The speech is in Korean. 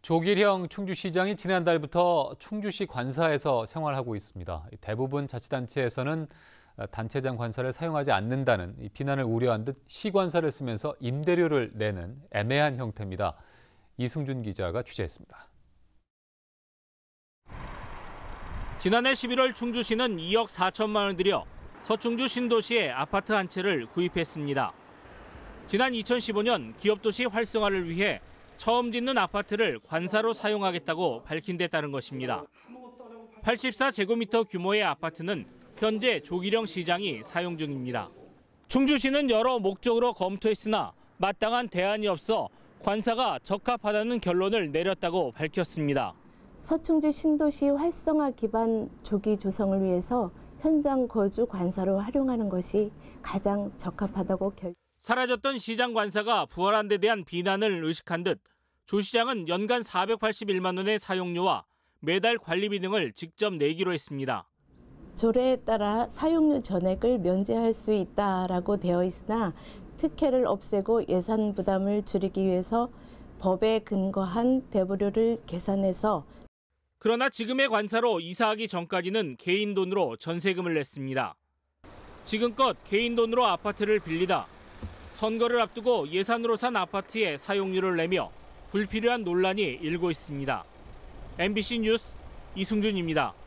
조기령 충주시장이 지난달부터 충주시 관사에서 생활하고 있습니다. 대부분 자치단체에서는 단체장 관사를 사용하지 않는다는 비난을 우려한 듯 시관사를 쓰면서 임대료를 내는 애매한 형태입니다. 이승준 기자가 취재했습니다. 지난해 11월 충주시는 2억 4천만 원 들여 서충주 신도시에 아파트 한 채를 구입했습니다. 지난 2015년 기업도시 활성화를 위해 처음 짓는 아파트를 관사로 사용하겠다고 밝힌 데 따른 것입니다. 84제곱미터 규모의 아파트는 현재 조기령 시장이 사용 중입니다. 충주시는 여러 목적으로 검토했으나 마땅한 대안이 없어 관사가 적합하다는 결론을 내렸다고 밝혔습니다. 서충주 신도시 활성화 기반 조기 조성을 위해서 현장 거주 관사로 활용하는 것이 가장 적합하다고 사라졌던 시장 관사가 부활한 데 대한 비난을 의식한 듯 조 시장은 연간 481만 원의 사용료와 매달 관리비 등을 직접 내기로 했습니다. 조례에 따라 사용료 전액을 면제할 수 있다라고 되어 있으나 특혜를 없애고 예산 부담을 줄이기 위해서 법에 근거한 대부료를 계산해서 그러나 지금의 관사로 이사하기 전까지는 개인 돈으로 전세금을 냈습니다. 지금껏 개인 돈으로 아파트를 빌리다 선거를 앞두고 예산으로 산 아파트에 사용료를 내며 불필요한 논란이 일고 있습니다. MBC 뉴스 이승준입니다.